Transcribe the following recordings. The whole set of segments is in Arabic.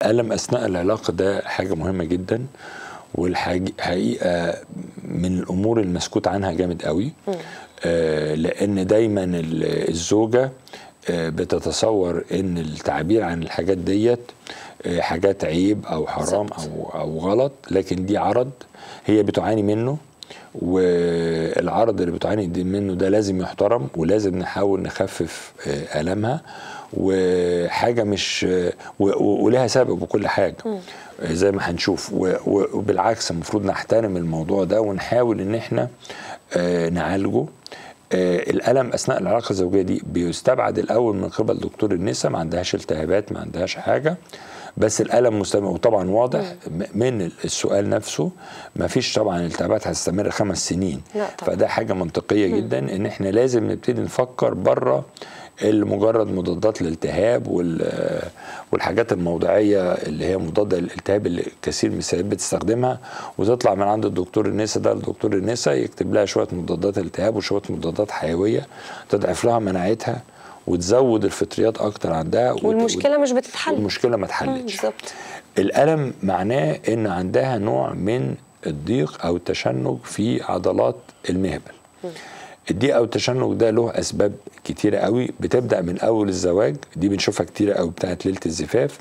الألم أثناء العلاقة ده حاجة مهمة جدا، والحقيقة من الأمور المسكوت عنها جامد قوي. لأن دايما الزوجة بتتصور إن التعبير عن الحاجات ديت حاجات عيب أو حرام أو غلط، لكن دي عرض هي بتعاني منه، والعرض اللي بتعاني منه ده لازم يحترم، ولازم نحاول نخفف ألمها، وحاجة مش ولها سبب وكل حاجة زي ما هنشوف. وبالعكس المفروض نحترم الموضوع ده ونحاول ان احنا نعالجه. الألم أثناء العلاقة الزوجية دي بيستبعد الأول من قبل دكتور النساء، ما عندهاش التهابات، ما عندهاش حاجة، بس الألم مستمر. وطبعا واضح من السؤال نفسه ما فيش طبعا التهابات هتستمر 5 سنين، فده حاجة منطقية جدا ان احنا لازم نبتدي نفكر بره مجرد مضادات الالتهاب والحاجات الموضعيه اللي هي مضاده للالتهاب اللي كثير من السيدات بتستخدمها، وتطلع من عند الدكتور النساء ده لدكتور النساء يكتب لها شويه مضادات التهاب وشويه مضادات حيويه تضعف لها مناعتها وتزود الفطريات اكتر عندها، والمشكله مش بتتحل، والمشكله ما اتحلتش. بالظبط. الالم معناه ان عندها نوع من الضيق او التشنج في عضلات المهبل. الضيق او التشنج ده له اسباب كتيره قوي، بتبدا من اول الزواج، دي بنشوفها كتيره قوي بتاعت ليله الزفاف.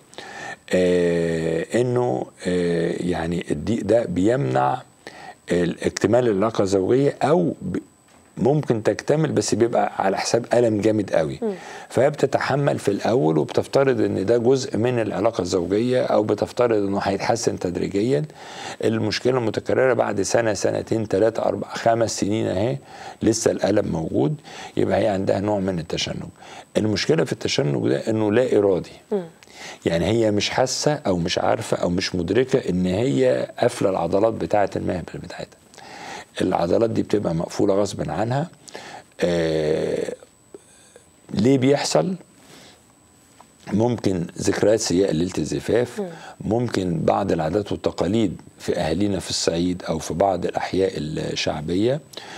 انه يعني الضيق ده بيمنع اكتمال العلاقه الزوجيه، او ممكن تكتمل بس بيبقى على حساب ألم جامد قوي. فهي بتتحمل في الأول وبتفترض ان ده جزء من العلاقة الزوجية، او بتفترض انه هيتحسن تدريجيا. المشكلة المتكررة بعد سنة، سنتين، 3، 4، 5 سنين اهي لسه الألم موجود، يبقى هي عندها نوع من التشنج. المشكلة في التشنج ده انه لا إرادي، يعني هي مش حاسة او مش عارفة او مش مدركة ان هي قافلة العضلات بتاعة المهبل بتاعتها. العضلات دي بتبقى مقفولة غصب عنها. ليه بيحصل؟ ممكن ذكريات سيئة ليلة الزفاف، ممكن بعض العادات والتقاليد في أهالينا في الصعيد أو في بعض الأحياء الشعبية،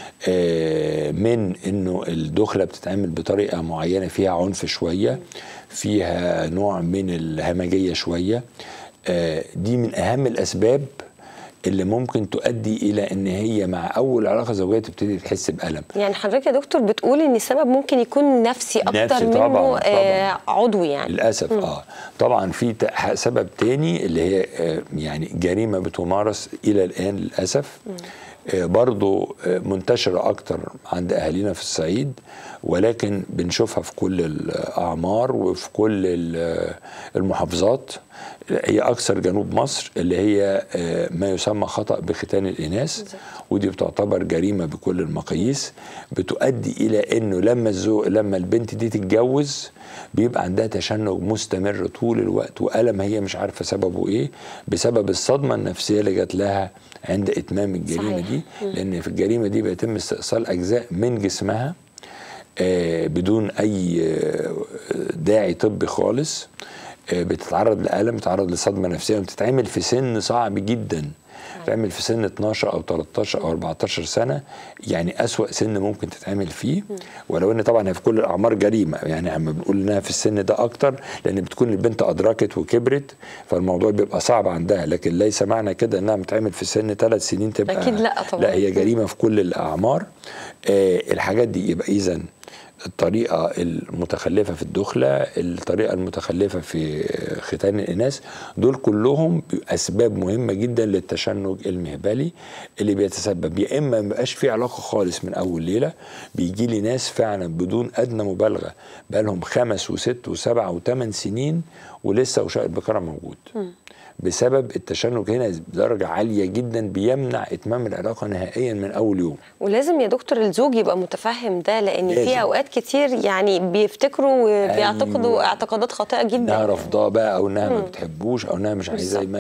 من إنه الدخلة بتتعمل بطريقة معينة فيها عنف شوية، فيها نوع من الهمجية شوية. دي من أهم الأسباب اللي ممكن تؤدي الى ان هي مع اول علاقه زوجيه تبتدي تحس بالم. يعني حضرتك يا دكتور بتقول ان السبب ممكن يكون نفسي اكتر منه طبعًا. عضوي يعني للاسف. طبعا في سبب تاني اللي هي يعني جريمه بتمارس الى الان للاسف، برضو منتشره اكتر عند اهالينا في الصعيد، ولكن بنشوفها في كل الاعمار وفي كل المحافظات. هي اكثر جنوب مصر، اللي هي ما يسمى خطأ بختان الاناث، ودي بتعتبر جريمه بكل المقاييس، بتؤدي الى انه لما البنت دي تتجوز بيبقى عندها تشنج مستمر طول الوقت والم هي مش عارفه سببه ايه، بسبب الصدمه النفسيه اللي جات لها عند اتمام الجريمه دي. لان في الجريمه دي بيتم استئصال اجزاء من جسمها بدون اي داعي طبي خالص، بتتعرض لألم، بتتعرض لصدمة نفسية، وبتتعمل في سن صعب جدا، بتتعمل في سن 12 أو 13 أو 14 سنة، يعني أسوأ سن ممكن تتعمل فيه. ولو إن طبعا هي في كل الأعمار جريمة، يعني احنا بنقول إنها في السن ده أكتر لأن بتكون البنت أدركت وكبرت، فالموضوع بيبقى صعب عندها، لكن ليس معنى كده إنها بتتعمل في سن 3 سنين تبقى أكيد لا طبعا. لا، هي جريمة في كل الأعمار. الحاجات دي يبقى إذن الطريقة المتخلفة في الدخلة، الطريقة المتخلفة في ختان الإناث، دول كلهم أسباب مهمة جدا للتشنج المهبلي اللي بيتسبب يا إما ما بقاش فيه علاقة خالص من أول ليلة. بيجي لي ناس فعلا بدون أدنى مبالغة بقى لهم 5 و6 و7 و8 سنين ولسه وشاء البكارة موجود، بسبب التشنج هنا بدرجة عالية جدا بيمنع إتمام العلاقة نهائيا من أول يوم. ولازم يا دكتور الزوج يبقى متفهم ده، لأن في أوقات كتير يعني بيفتكروا وبيعتقدوا اعتقادات خاطئة جدا، إنها رافضاه بقى، أو إنها ما بتحبوش، أو إنها مش عايزاه